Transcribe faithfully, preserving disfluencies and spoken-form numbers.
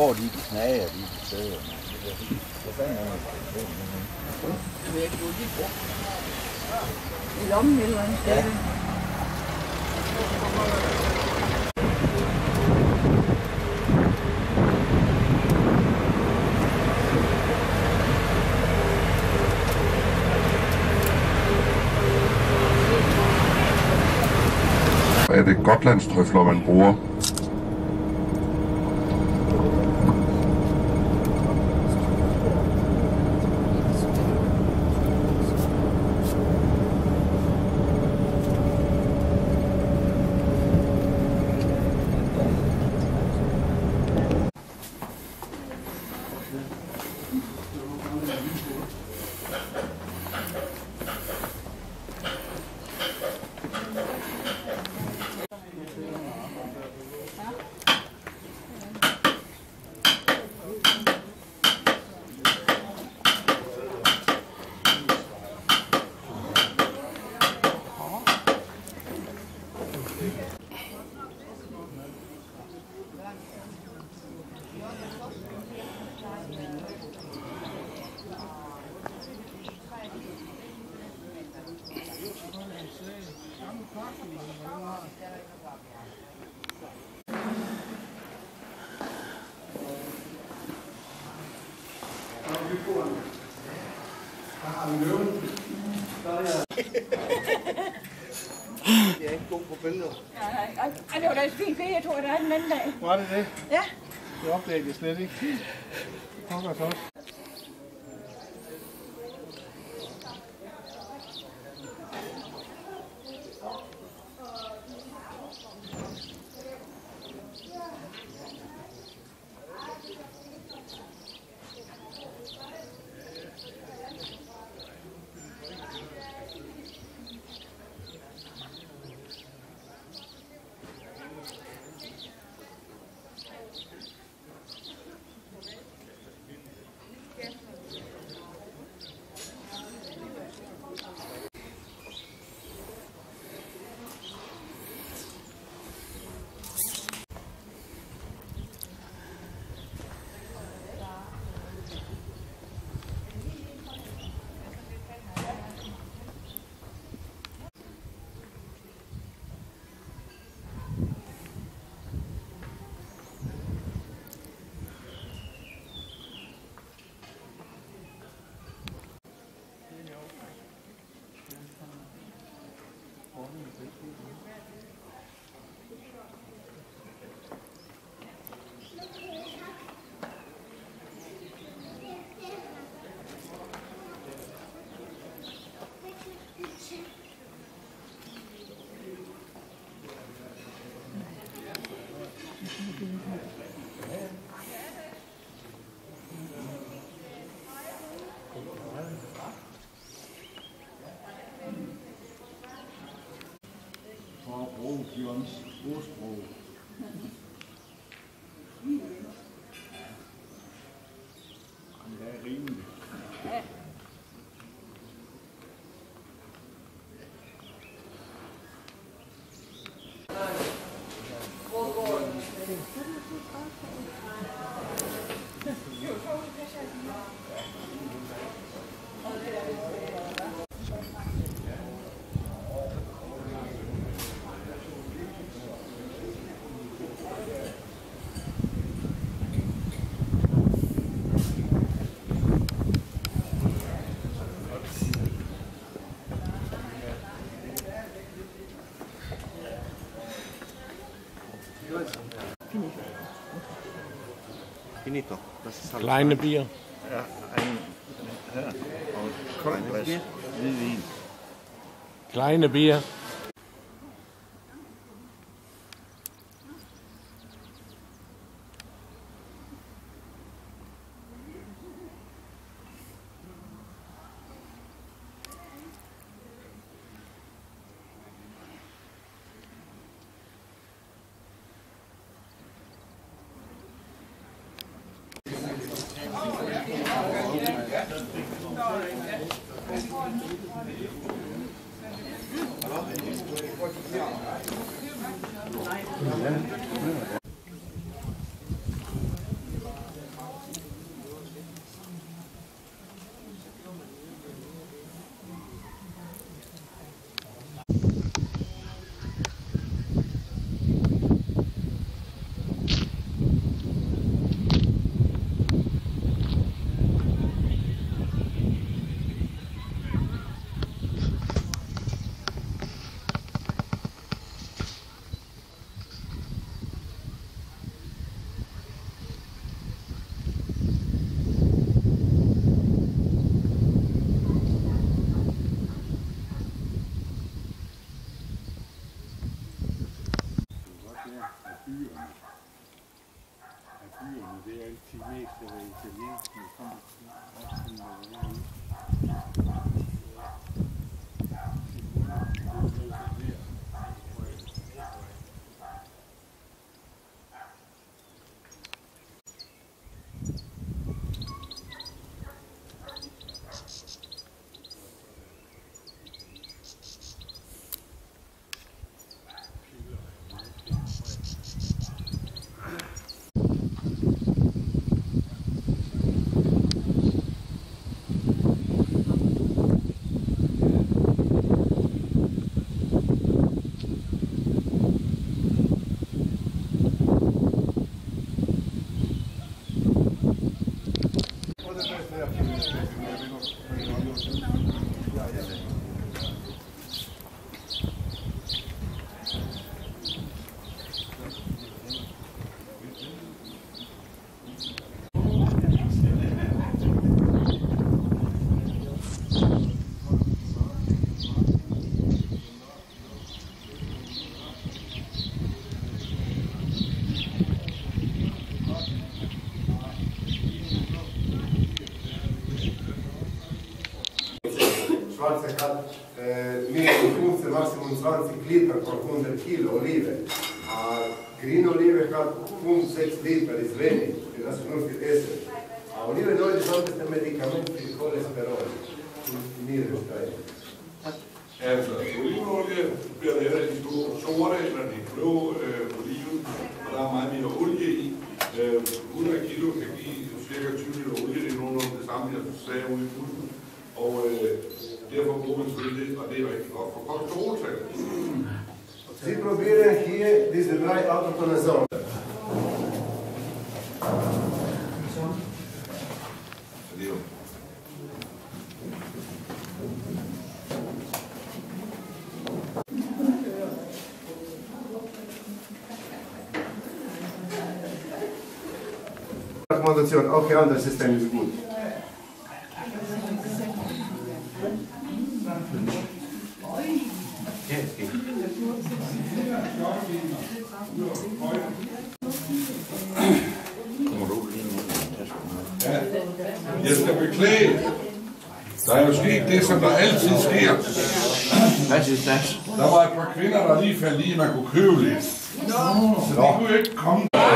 Åh, de knager, de steder. Hvad fanden er det? Jeg ved ikke, hvor de bor. I lommen eller andet sted. Er det gotlandstrøfler, man bruger? Jeg er ikke god på billeder. Nej, nej. Ej, det var da et fint billede, jeg tror, der er den anden dag. Var det det? Ja. Det opdagede jeg slet ikke. Pokker så. For at bruge Jørgens ordsprog. Det er rimeligt. Ja. Finito. Kleine bier. Ja, en her. Og koldt glas hvidvin. Kleine bier. Schwarze hat äh, Minimum fünfzehn, Maximum zwanzig Liter pro hundert Kilo Olive. Äh, grüne Olive hat fünf, sechs Liter, ist wenig, das ist nur für Essen. Äh, Olive ist das besondere Medikament für Cholesterol und Nierensteine. Altså, olivenolie bliver lavet i de sorte eller de blå øh, oliven, og der er meget mere olie i. Øh, hundrede kilo kan give cirka tyve liter olie, det er nogenlunde det samme, jeg sagde ude i fulden. Og øh, derfor bruger man selvfølgelig det, og det er rigtig godt for kolesteroltal. Sie probieren hier diese drei autochtone Sorten. Akkommodation, auch ihr anderes System ist gut. Ja, jeg skal beklage. Der er jo sket det, som der altid sker. Hvad synes du? Der var et par kvinder, der lige faldt i, man kunne købe lidt. Så de kunne ikke komme.